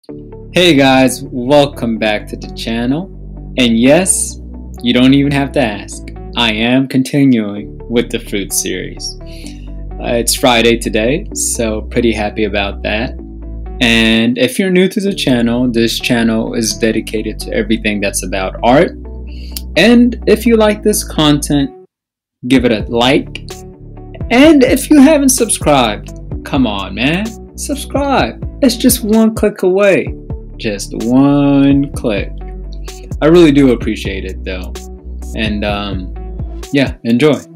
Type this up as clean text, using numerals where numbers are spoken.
Hey guys, welcome back to the channel. And yes, you don't even have to ask. I am continuing with the fruit series. It's Friday today, so pretty happy about that. And if you're new to the channel, this channel is dedicated to everything that's about art. And if you like this content, give it a like. And if you haven't subscribed, come on man, subscribe. It's just one click away. Just one click. I really do appreciate it though. And yeah, enjoy.